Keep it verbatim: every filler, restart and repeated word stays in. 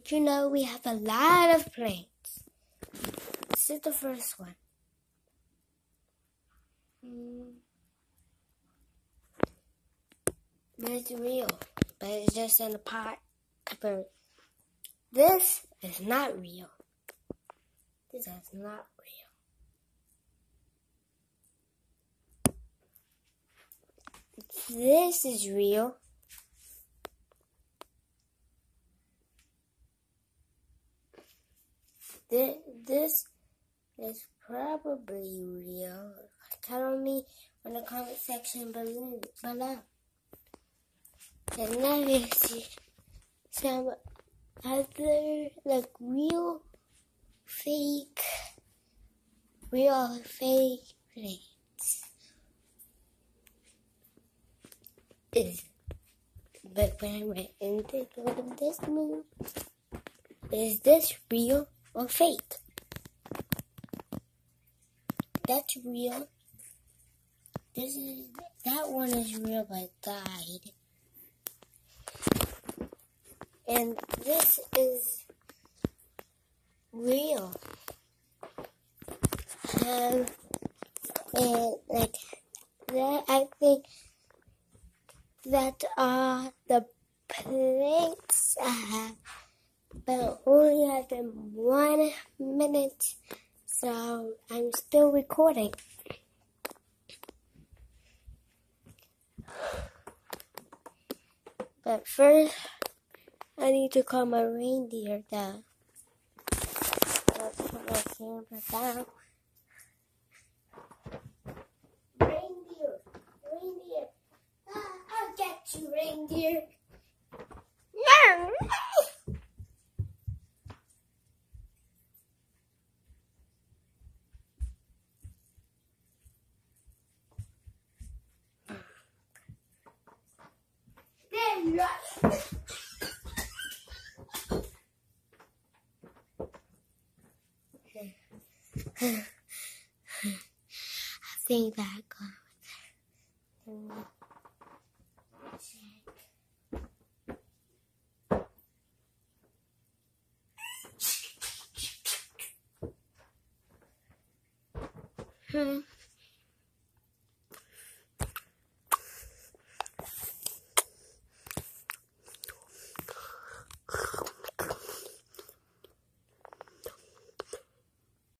Did you know we have a lot of planes? This is the first one. Mm. But it's real, but it's just in a pot. This is not real. This is not real. This is real. This, this is probably real. Tell me in the comment section below. below. And now you see some other, like, real, fake, real, fake plates. Is, but when I went into this move, is this real or fake? That's real. This is, that one is real but died. And this is real. Um, and like that, I think that are the plates I have, but only have been one minute, so I'm still recording. But first, I need to call my reindeer down. Let's put my camera down. Reindeer, reindeer. Ah, I'll get you, reindeer. No. There you are. I think that goes. Hmm.